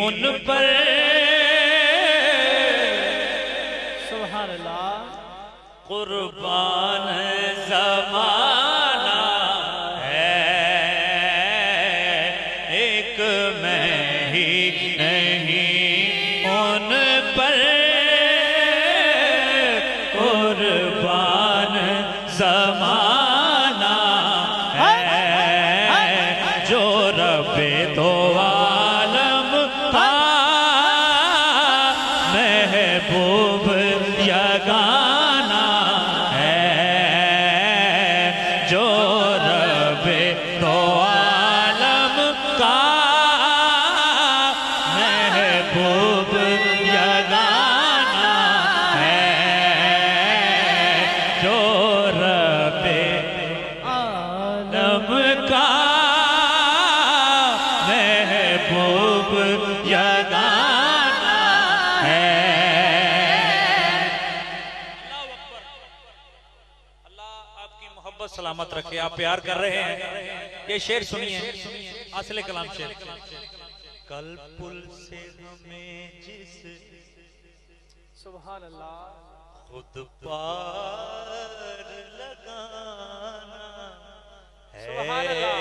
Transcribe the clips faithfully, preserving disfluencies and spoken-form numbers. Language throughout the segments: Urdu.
ان پر سبحان اللہ قربان زمانہ ہے ایک میں ہی نہیں ان پر قربان زمانہ ہے جو رب دو عالم کا محبوب یگانہ ہے جو رب دو عالم کا محبوب یگانہ ہے جو رب عالم کا محبوب یگانہ ہے۔ اللہ آپ کی محبت سلامت رکھے، آپ پیار کر رہے ہیں۔ یہ شعر سنیے، اصل کلام شعر۔ کل پل سے ہمیں جس سبحان اللہ خود پار لگانا ہے۔ سبحان اللہ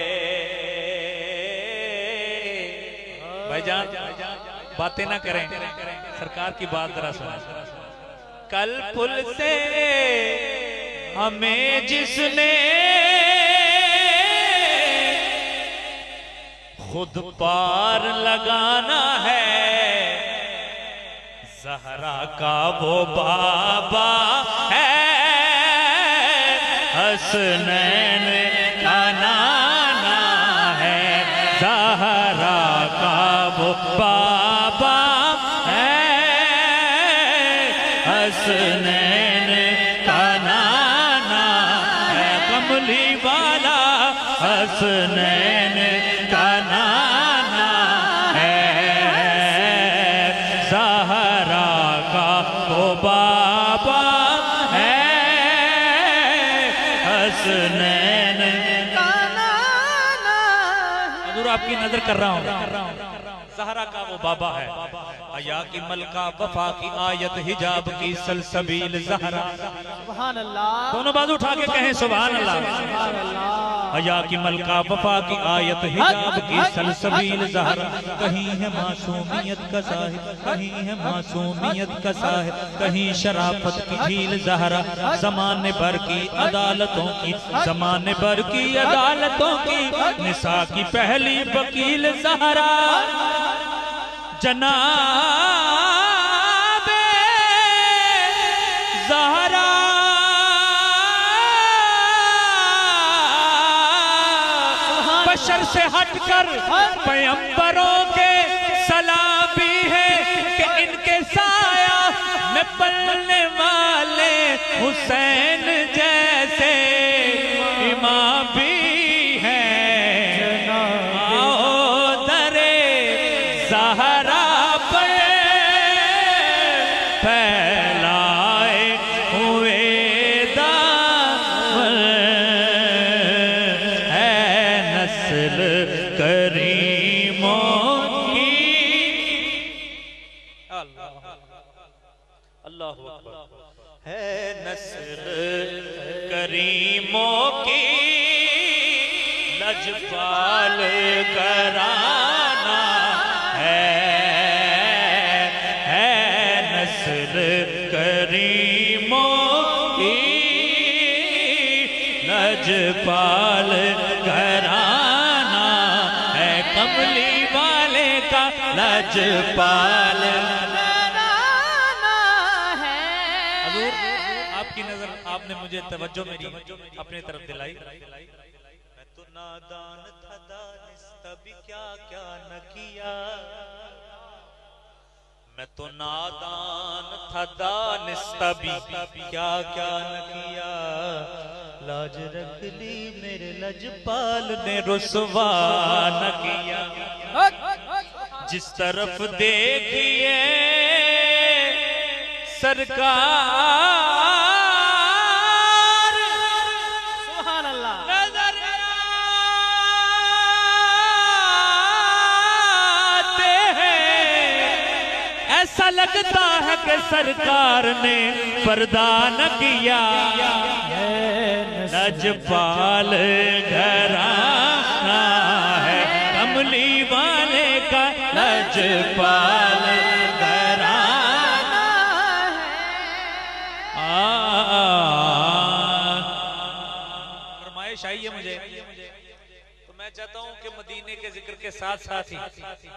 بھائی جان باتیں نہ کریں، سرکار کی بات ذرا سنیں۔ کل پل سے ہمیں جس نے خود پار لگانا ہے، زہرا کا وہ بابا ہے، حسنین کا نانا ہے، زہرا کا وہ بابا ہے، حسنین کا نانا ہے، کملی والا حسنین کا نانا ہے، زہرا کا وہ بابا ہے، حسنین کا نانا ہے۔ حضور آپ کی نظر کر رہا ہوں، زہرا کا وہ بابا ہے، حیا کی ملکہ وفا کی آیت حجاب کی سلسبیل زہرا۔ سبحان اللہ دونوں بازو اٹھا کے کہیں سبحان اللہ۔ سبحان اللہ حیا کی ملکہ وفا کی آیت حجاب کی سلسبیل زہرا، کہیں ہے معصومیت کا ظاہر، کہیں ہے معصومیت کا ظاہر، کہیں شرافت کی جھیل زہرا، زمانے بھر کی عدالتوں کی زمانے بھر کی عدالتوں کی نساء کی پہلی وکیل زہرا، جناب زہرا بشر سے ہٹ کر پیغمبروں کے سلابی ہے کہ ان کے سایہ میں پلنے والے حسین جیسے امام بھی ہے نسل کریموں کی لجپال گھرانہ ہے، ہے نسل کریموں کی لجپال گھرانہ ہے، کملی والے کا لجپال کی نظر آپ نے مجھے توجہ میری اپنے طرف دلائی۔ میں تو نادان تھا دانستہ بھی کیا کیا نہ کیا، میں تو نادان تھا دانستہ بھی کیا کیا نہ کیا، لاج رکھ لی میرے لجپال نے رسوا نہ کیا، جس طرف دیکھئے سرکار سبحان اللہ نظر آتے ہیں ایسا لگتا ہے کہ سرکار نے پردہ نہ کیا لجپال گھرانہ ہے کملی والے کا لجپال گھرانہ ہے فرمائش آئی ہے مجھے تو میں چاہتا ہوں کہ مدینے کے ذکر کے ساتھ ساتھ ہی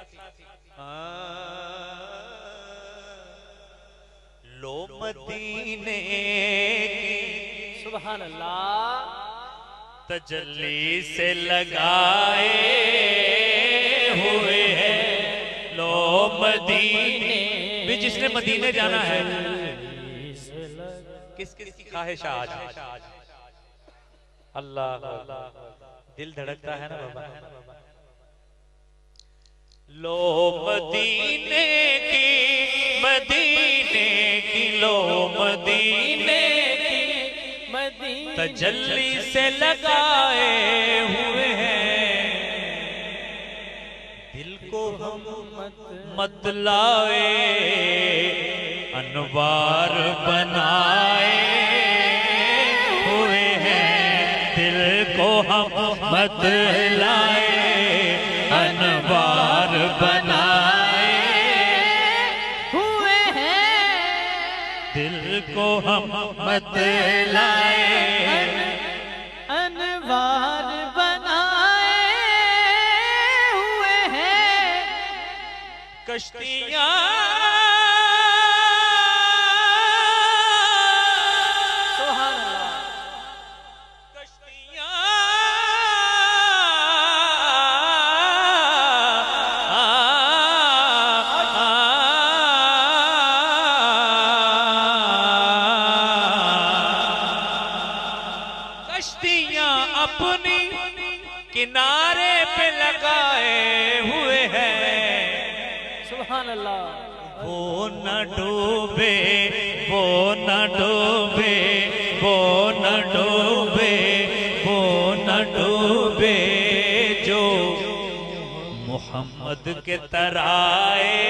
لو مدینے کی سبحان اللہ تجلی سے لگائے ہوئے ہیں لو مدینے بھی جس نے مدینے جانا ہے کس کس کی خواہش آج اللہ دل دھڑکتا ہے نا بابا لو مدینے کی مدینے کی لو مدینے کی مدینے تجلی سے لگائے ہوئے ہیں دل کو ہم مت لائے انوار بنائے ہوئے ہیں دل کو ہم مت لائے انوار بنائے ہوئے ہیں دل کو ہم مت لائے انوار بنائے ہوئے ہیں کشتیاں سبحان اللہ کشتیاں اپنی کنارے پہ لگائے ہوئے ہیں سبحان اللہ وہ نہ ڈوبے وہ نہ ڈوبے وہ نہ ڈوبے وہ نہ ڈوبے جو محمد کے ترائے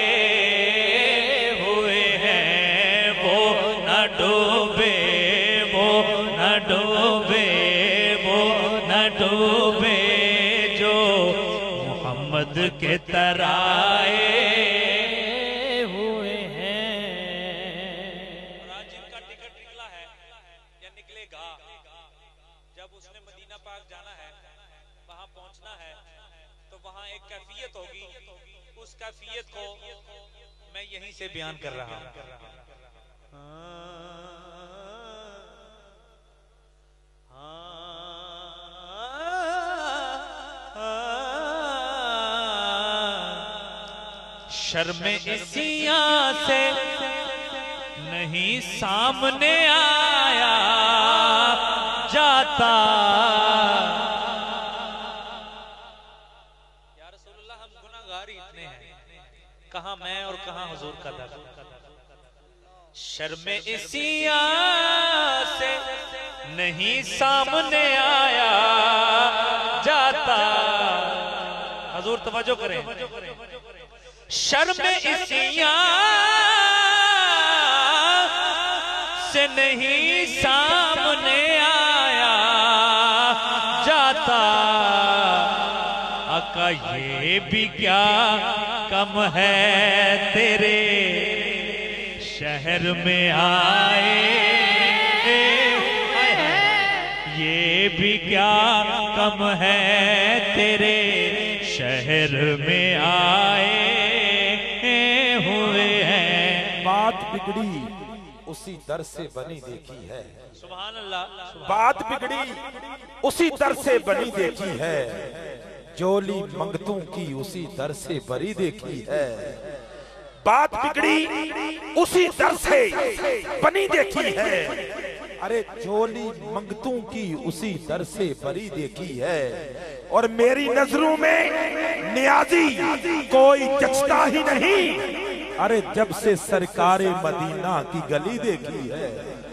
ہوئے ہیں وہ نہ ڈوبے وہ نہ ڈوبے وہ نہ ڈوبے جو محمد کے ترائے ہوئے ہیں جن کا ٹکٹ نکلا ہے یا نکلے گا جب اس نے مدینہ پاک جانا ہے وہاں پہنچنا ہے تو وہاں ایک کیفیت ہوگی اس کیفیت کو میں یہیں سے بیان کر رہا ہوں شرم اسیاں سے نہیں سامنے آیا جاتا یا رسول اللہ ہم گناہگار اتنے ہیں کہاں میں اور کہاں حضور کا در شرم اسیاں سے نہیں سامنے آیا جاتا حضور توجہ کریں شرم اسیاں سے نہیں سامنے آیا جاتا آقا یہ بھی کیا کم ہے تیرے شہر میں آئے یہ بھی کیا کم ہے تیرے شہر میں آئے ہوئے ہیں بات بگڑی اسی در سے بنی دیکھی ہے سبحان اللہ بات بگڑی اسی در سے بنی دیکھی ہے جولی منگتوں کی اسی در سے بری دیکھی ہے بات بگڑی اسی در سے بنی دیکھی ہے ارے جولی منگتوں کی اسی در سے بری دیکھی ہے اور میری نظروں میں نیازی کوئی جچتا ہی نہیں ارے جب سے سرکار مدینہ کی گلی دیکھی ہے